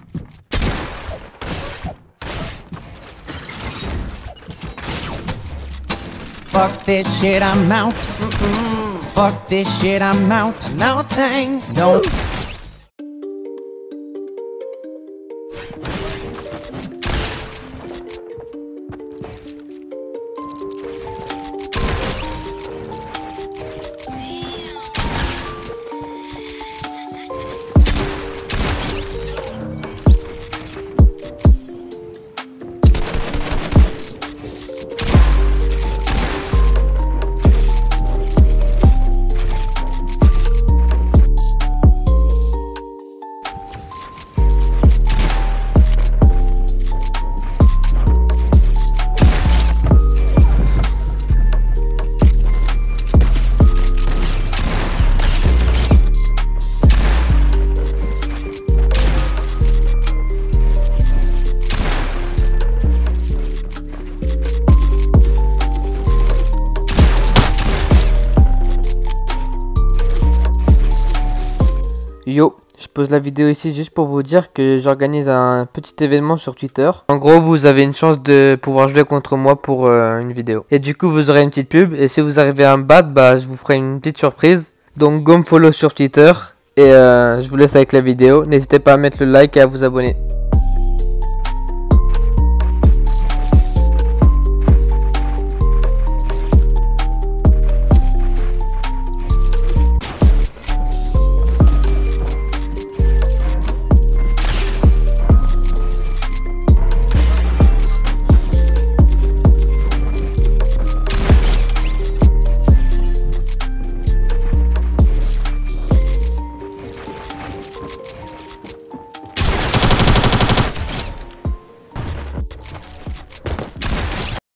Fuck this shit, I'm out. Fuck this shit, I'm out. No thanks. No. Yo, je pose la vidéo ici juste pour vous dire que j'organise un petit événement sur Twitter. En gros, vous avez une chance de pouvoir jouer contre moi pour une vidéo. Et du coup, vous aurez une petite pub. Et si vous arrivez à me battre, bah, je vous ferai une petite surprise. Donc, go me follow sur Twitter. Et je vous laisse avec la vidéo. N'hésitez pas à mettre le like et à vous abonner.